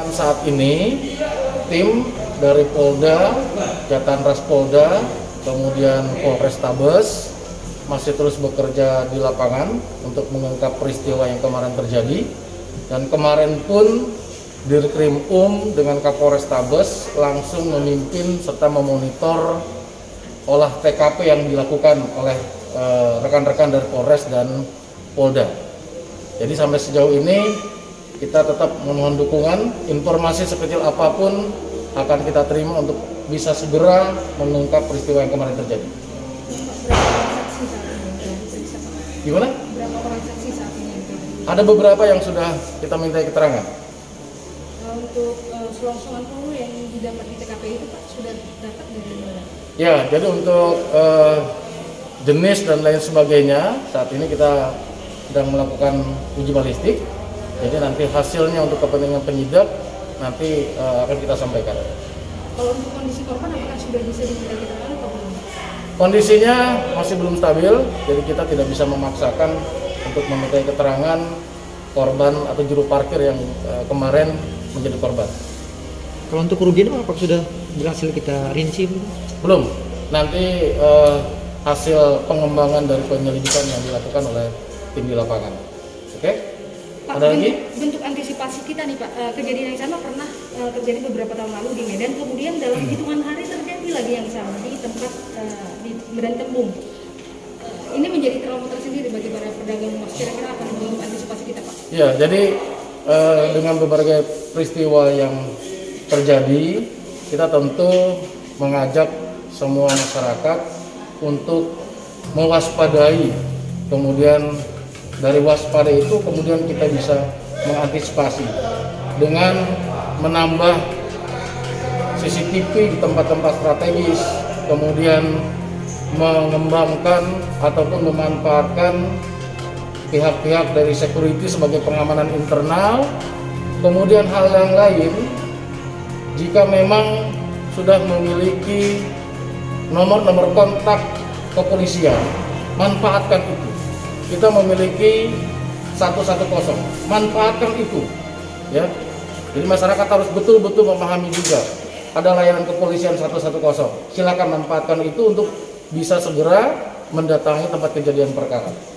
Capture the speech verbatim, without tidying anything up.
saat ini tim dari Polda, Jatanras Polda, kemudian Polrestabes masih terus bekerja di lapangan untuk mengungkap peristiwa yang kemarin terjadi. Dan kemarin pun Dirkrim Um dengan Kapolrestabes langsung memimpin serta memonitor olah T K P yang dilakukan oleh rekan-rekan dari Polres dan Polda. Jadi sampai sejauh ini kita tetap memohon dukungan, informasi sekecil apapun akan kita terima untuk bisa segera mengungkap peristiwa yang kemarin terjadi. Gimana? Berapa orang saksi saat ini? Ada beberapa yang sudah kita minta keterangan. Untuk uh, selongsongan peluru yang didapat di T K P itu Pak sudah dapat dari mana? Ya, jadi untuk uh, jenis dan lain sebagainya saat ini kita sedang melakukan uji balistik. Jadi nanti hasilnya untuk kepentingan penyidik nanti uh, akan kita sampaikan. Kalau untuk kondisi korban apakah sudah bisa diminta keterangan atau belum? Kondisinya masih belum stabil, jadi kita tidak bisa memaksakan untuk meminta keterangan korban atau juru parkir yang uh, kemarin menjadi korban. Kalau untuk kerugian apakah sudah berhasil kita rinci? Belum. Nanti uh, hasil pengembangan dari penyelidikan yang dilakukan oleh tim di lapangan. Oke? Okay? Pak, ada bentuk, lagi? bentuk antisipasi kita nih Pak, uh, kejadian yang sama pernah uh, terjadi beberapa tahun lalu di Medan, kemudian dalam hitungan hari terjadi lagi yang sama di tempat uh, di Medan Tembung. Uh, ini menjadi trauma tersendiri bagi para pedagang emas. Kira-kira apa bentuk antisipasi kita Pak? Ya, jadi uh, dengan berbagai peristiwa yang terjadi, kita tentu mengajak semua masyarakat untuk mewaspadai, kemudian dari waspada itu kemudian kita bisa mengantisipasi dengan menambah C C T V di tempat-tempat strategis, kemudian mengembangkan ataupun memanfaatkan pihak-pihak dari security sebagai pengamanan internal. Kemudian hal yang lain, jika memang sudah memiliki nomor-nomor kontak kepolisian, manfaatkan itu. Kita memiliki satu satu nol, manfaatkan itu, ya. Jadi masyarakat harus betul-betul memahami juga ada layanan kepolisian satu satu nol. Silakan manfaatkan itu untuk bisa segera mendatangi tempat kejadian perkara.